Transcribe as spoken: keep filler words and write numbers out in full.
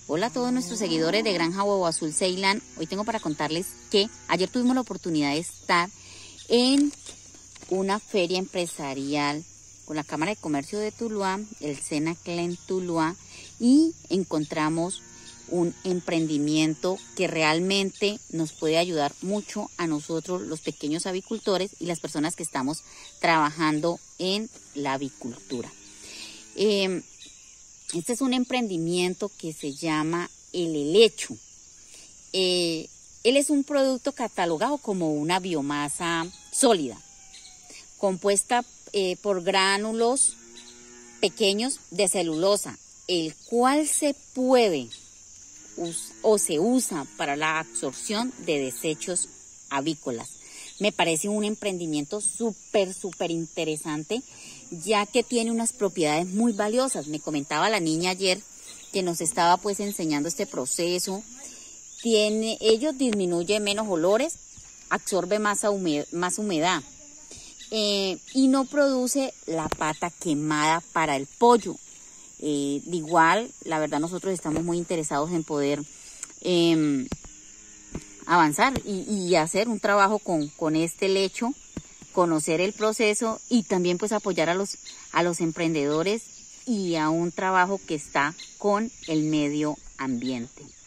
Hola a todos nuestros seguidores de Granja Huevo Azul Ceilán. Hoy tengo para contarles que ayer tuvimos la oportunidad de estar en una feria empresarial con la Cámara de Comercio de Tuluá, el Senaclen Tuluá, y encontramos un emprendimiento que realmente nos puede ayudar mucho a nosotros, los pequeños avicultores y las personas que estamos trabajando en la avicultura. Eh, Este es un emprendimiento que se llama el helecho. Eh, él es un producto catalogado como una biomasa sólida, compuesta eh, por gránulos pequeños de celulosa, el cual se puede o se usa para la absorción de desechos avícolas. Me parece un emprendimiento súper, súper interesante, ya que tiene unas propiedades muy valiosas. Me comentaba la niña ayer que nos estaba pues enseñando este proceso. Tiene, ello disminuye menos olores, absorbe más, humedad, más humedad eh, y no produce la pata quemada para el pollo. Eh, de igual, la verdad nosotros estamos muy interesados en poder eh, avanzar y, y hacer un trabajo con, con este helecho, conocer el proceso y también pues apoyar a los, a los emprendedores y a un trabajo que está con el medio ambiente.